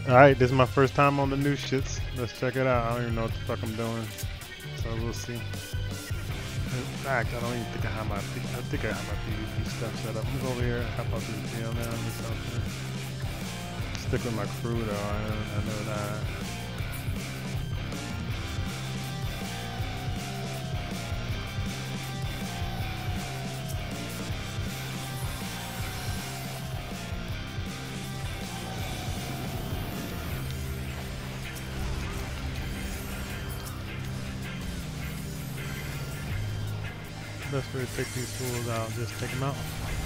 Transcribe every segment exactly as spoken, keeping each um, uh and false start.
Alright, this is my first time on the new shits. Let's check it out. I don't even know what the fuck I'm doing. So we'll see. In fact, I don't even think I have my I think I have my PvP stuff set up. I'm gonna go over here, hop out this deal now or something. Stick with my crew though, I, I know that. Best way to take these fools out, just take them out.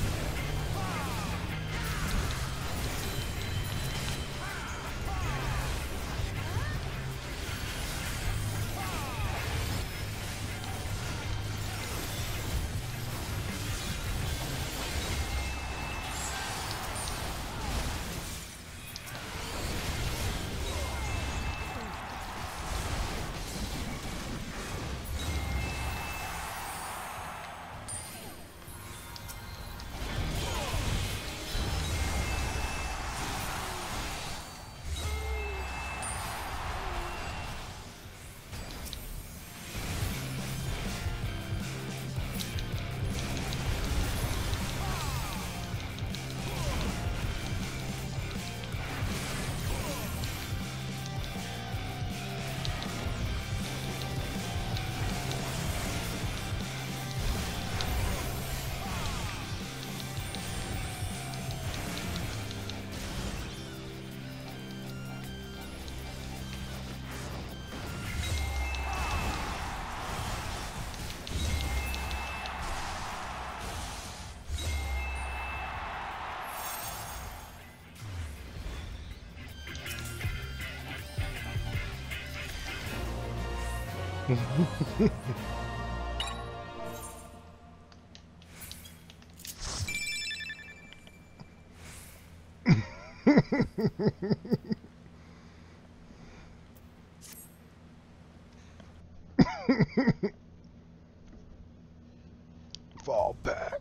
Fall back.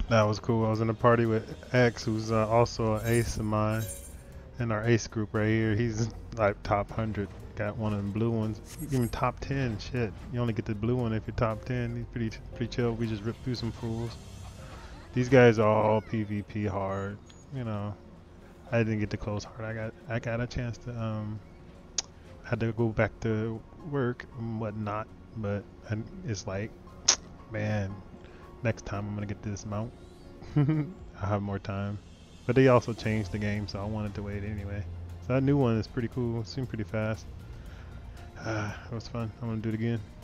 That was cool. I was in a party with X, who's uh, also an ace of mine in our ace group right here. He's like top one hundred. Got one of them blue ones. Even top ten. Shit. You only get the blue one if you're top ten. He's pretty pretty chill. We just ripped through some fools. These guys are all PvP hard. You know, I didn't get to close hard. I got I got a chance to um. had to go back to work and whatnot, but and it's like, man, next time I'm gonna get this mount. I have more time, but they also changed the game, so I wanted to wait anyway. So that new one is pretty cool. It seemed pretty fast. Uh, it was fun. I'm gonna do it again.